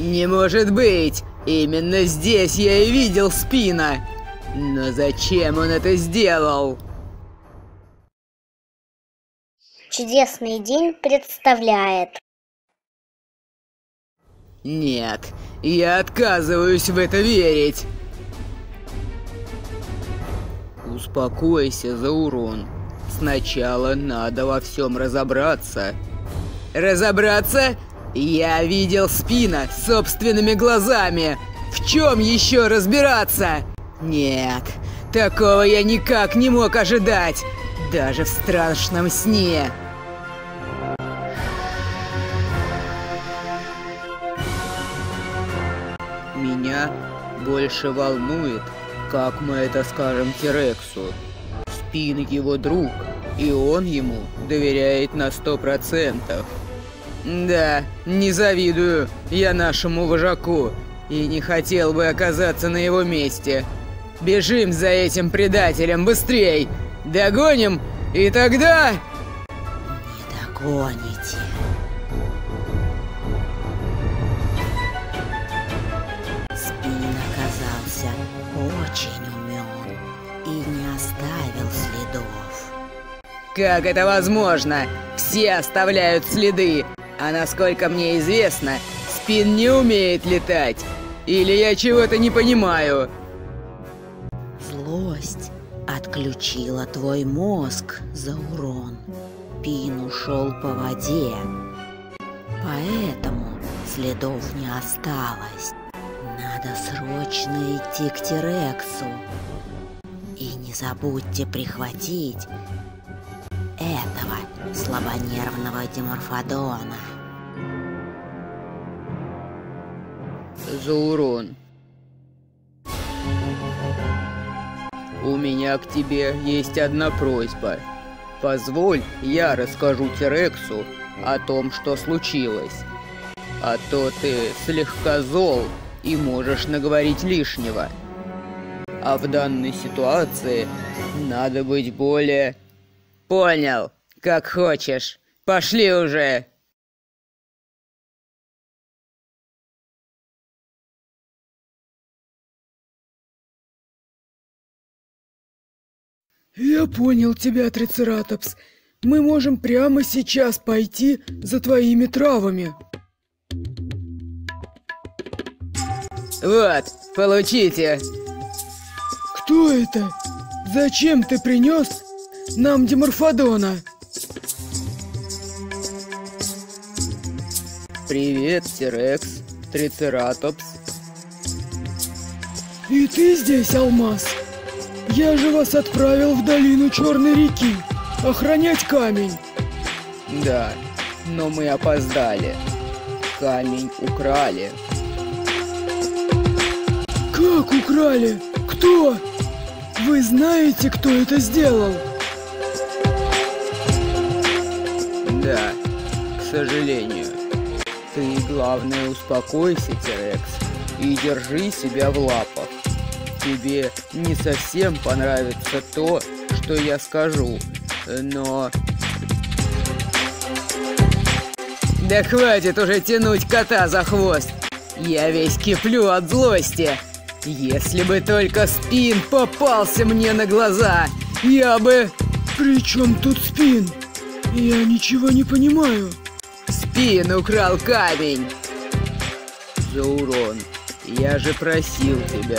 Не может быть! Именно здесь я и видел Спина! Но зачем он это сделал? Чудесный день представляет. Нет, я отказываюсь в это верить. Успокойся, Заурон. Сначала надо во всем разобраться. Разобраться? Я видел Спина собственными глазами. В чем еще разбираться? Нет, такого я никак не мог ожидать. Даже в страшном сне. Меня больше волнует, как мы это скажем Терексу. Спин его друг, и он ему доверяет на 100%. Да, не завидую я нашему вожаку и не хотел бы оказаться на его месте. Бежим за этим предателем быстрей! Догоним, и тогда... Не догоните. Спин оказался очень умен и не оставил следов. Как это возможно? Все оставляют следы. А насколько мне известно, Спин не умеет летать. Или я чего-то не понимаю. Злость отключила твой мозг, Заурон. Спин ушел по воде. Поэтому следов не осталось. Надо срочно идти к Терексу. И не забудьте прихватить этого слабонервного Диморфодона. Заурон, у меня к тебе есть одна просьба. Позволь, я расскажу Терексу о том, что случилось. А то ты слегка зол и можешь наговорить лишнего. А в данной ситуации надо быть более... Понял, как хочешь. Пошли уже. Я понял тебя, Трицератопс. Мы можем прямо сейчас пойти за твоими травами. Вот, получите. Кто это? Зачем ты принес нам Диморфодона? Привет, Терекс, Трицератопс. И ты здесь, Алмаз? Я же вас отправил в долину Черной реки охранять камень. Да, но мы опоздали. Камень украли. Как украли? Кто? Вы знаете, кто это сделал? Да, к сожалению. Ты, главное, успокойся, Терекс, и держи себя в лапах. Тебе не совсем понравится то, что я скажу, но... Да хватит уже тянуть кота за хвост! Я весь киплю от злости! Если бы только Спин попался мне на глаза, я бы... При чем тут Спин? Я ничего не понимаю. Спин украл камень! Заурон, я же просил тебя.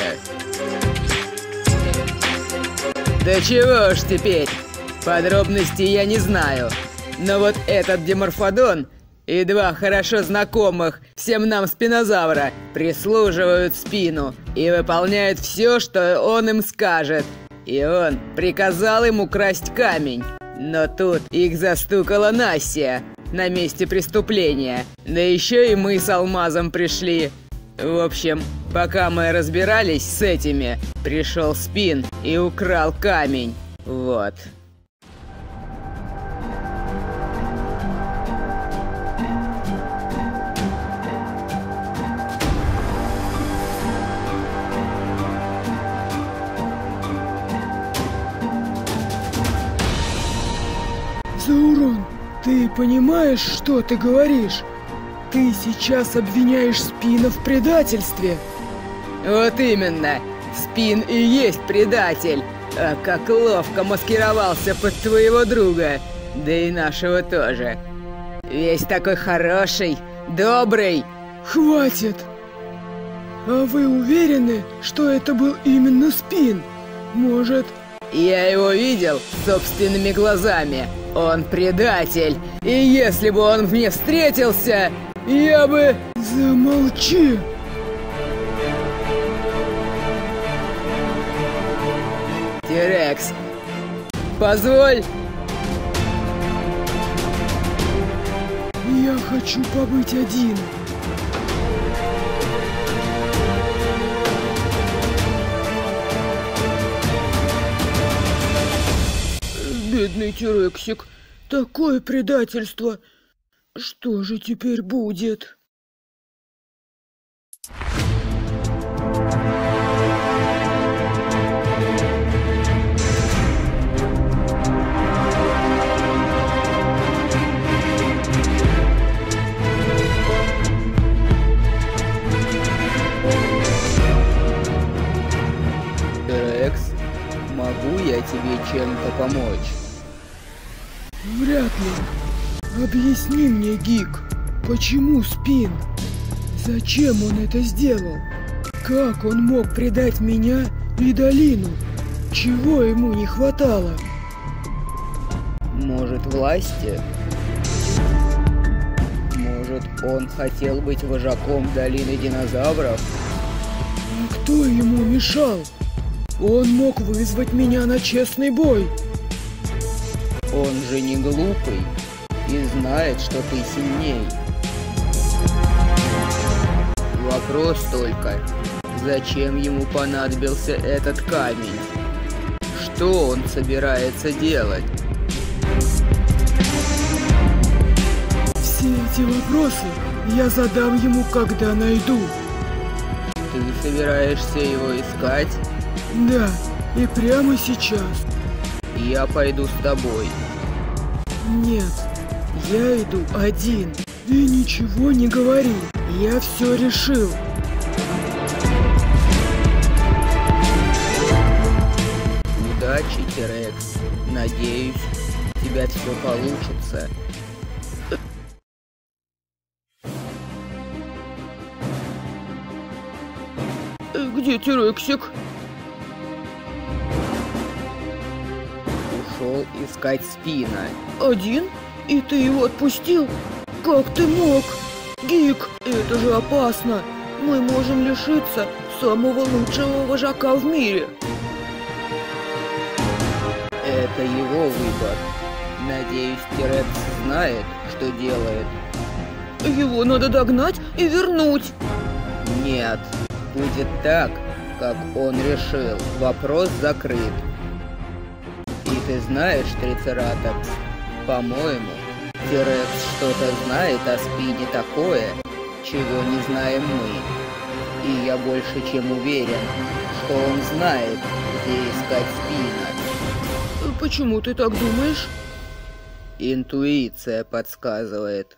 Да чего ж теперь? Подробностей я не знаю. Но вот этот Диморфодон и два хорошо знакомых всем нам спинозавра прислуживают Спину и выполняют все, что он им скажет. И он приказал им украсть камень. Но тут их застукала Нассия на месте преступления. Да еще и мы с Алмазом пришли. В общем, пока мы разбирались с этими, пришел Спин и украл камень. Вот. Заурон, ты понимаешь, что ты говоришь? ты сейчас обвиняешь Спина в предательстве? Вот именно. Спин и есть предатель. А как ловко маскировался под твоего друга. Да и нашего тоже. Весь такой хороший, добрый. Хватит! А вы уверены, что это был именно Спин? Может... Я его видел собственными глазами. Он предатель. И если бы он мне встретился, я бы... Замолчи! Тирекс, позволь. Я хочу побыть один. Бедный Тирексик, такое предательство. Что же теперь будет? Тирекс, могу я тебе чем-то помочь? Вряд ли. Объясни мне, Гик, почему Спин? Зачем он это сделал? Как он мог предать меня и долину? Чего ему не хватало? Может, власти? Может, он хотел быть вожаком долины динозавров? А кто ему мешал? Он мог вызвать меня на честный бой. Он же не глупый и знает, что ты сильней. Вопрос только, зачем ему понадобился этот камень? Что он собирается делать? Все эти вопросы я задам ему, когда найду. Ты собираешься его искать? Да, и прямо сейчас. Я пойду с тобой. Нет, я иду один. И ничего не говори, я все решил. Удачи, Тирекс. Надеюсь, у тебя все получится. Где Тирексик? Ушел искать Спина. Один? И ты его отпустил? Как ты мог? Гик, это же опасно. Мы можем лишиться самого лучшего вожака в мире. Это его выбор. Надеюсь, Тирекс знает, что делает. Его надо догнать и вернуть. Нет, будет так, как он решил. Вопрос закрыт. И ты знаешь, Трицератопс, по-моему, Тирекс что-то знает о Спине такое, чего не знаем мы. И я больше чем уверен, что он знает, где искать Спина. Почему ты так думаешь? Интуиция подсказывает.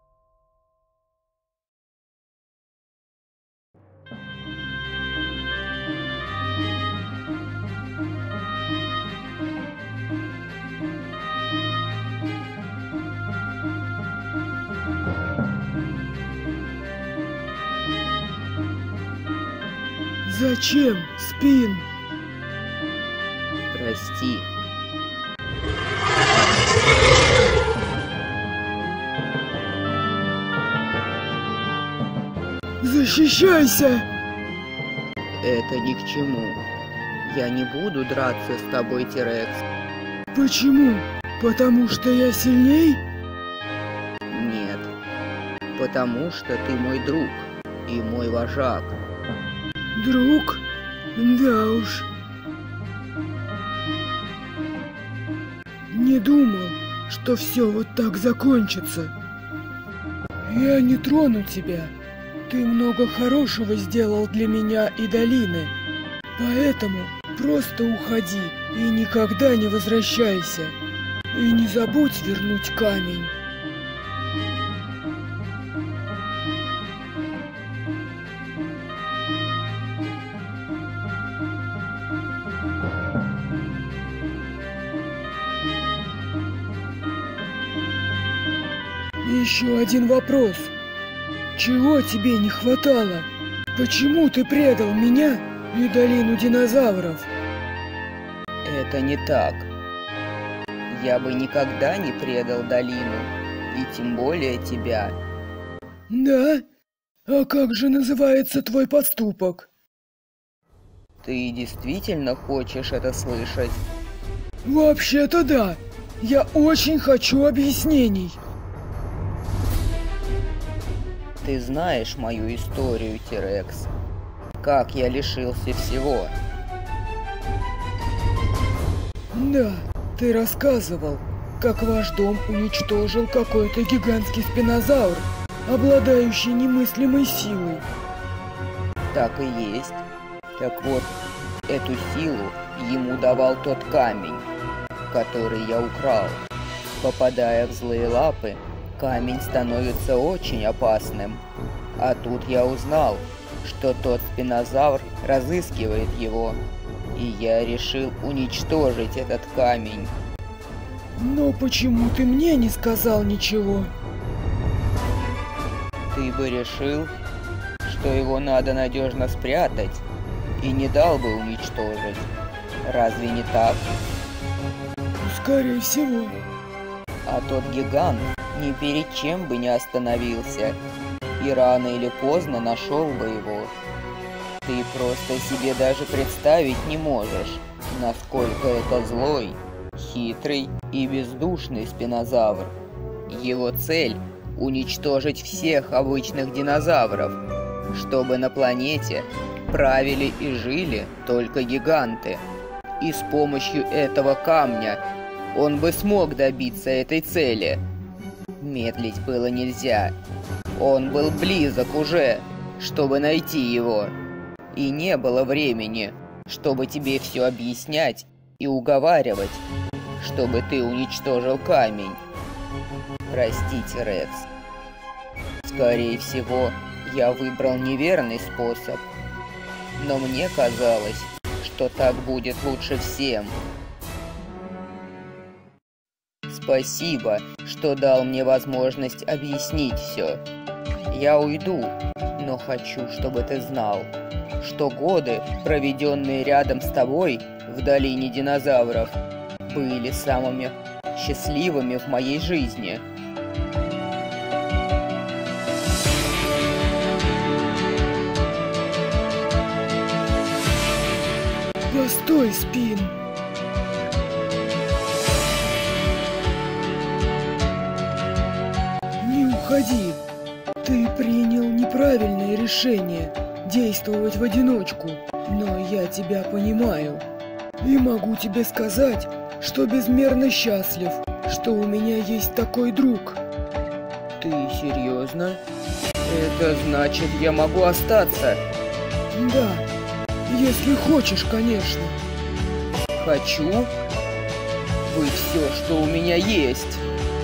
Зачем, Спин? Прости. Защищайся! Это ни к чему. Я не буду драться с тобой, Тирекс. Почему? Потому что я сильней? Нет. Потому что ты мой друг и мой вожак. Друг? Да уж. Не думал, что все вот так закончится. Я не трону тебя. Ты много хорошего сделал для меня и долины. Поэтому просто уходи и никогда не возвращайся. И не забудь вернуть камень. еще один вопрос. Чего тебе не хватало? Почему ты предал меня и долину динозавров? Это не так. Я бы никогда не предал долину, и тем более тебя. Да? А как же называется твой поступок? Ты действительно хочешь это слышать? Вообще-то да. Я очень хочу объяснений. Ты знаешь мою историю, Тирекс. Как я лишился всего. Да, ты рассказывал, как ваш дом уничтожил какой-то гигантский спинозавр, обладающий немыслимой силой. Так и есть. Так вот, эту силу ему давал тот камень, который я украл. Попадая в злые лапы, камень становится очень опасным. А тут я узнал, что тот спинозавр разыскивает его, и я решил уничтожить этот камень. Но почему ты мне не сказал ничего? Ты бы решил, что его надо надежно спрятать, и не дал бы уничтожить. Разве не так? Скорее всего. А тот гигант ни перед чем бы не остановился, и рано или поздно нашел бы его. Ты просто себе даже представить не можешь, насколько это злой, хитрый и бездушный спинозавр. Его цель – уничтожить всех обычных динозавров, чтобы на планете правили и жили только гиганты. И с помощью этого камня он бы смог добиться этой цели. Медлить было нельзя. Он был близок уже, чтобы найти его. И не было времени, чтобы тебе все объяснять и уговаривать, чтобы ты уничтожил камень. Простите, Рекс. Скорее всего, я выбрал неверный способ. Но мне казалось, что так будет лучше всем. Спасибо, что дал мне возможность объяснить все. Я уйду, но хочу, чтобы ты знал, что годы, проведенные рядом с тобой в долине динозавров, были самыми счастливыми в моей жизни. Постой, Спин. Не уходи. Ты принял неправильное решение действовать в одиночку, но я тебя понимаю. И могу тебе сказать, что безмерно счастлив, что у меня есть такой друг. Ты серьезно? Это значит, я могу остаться? Да, если хочешь, конечно. Хочу? Вы все, что у меня есть.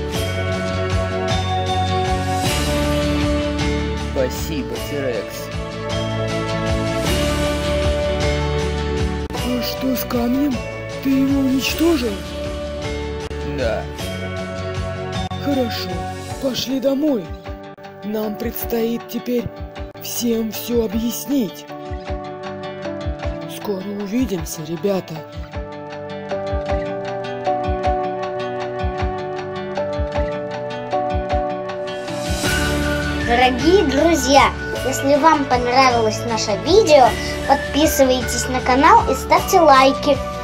Спасибо, Тирекс. А что с камнем? Ты его уничтожил? Да. Хорошо, пошли домой. Нам предстоит теперь всем все объяснить. Скоро увидимся, ребята. Дорогие друзья, если вам понравилось наше видео, подписывайтесь на канал и ставьте лайки.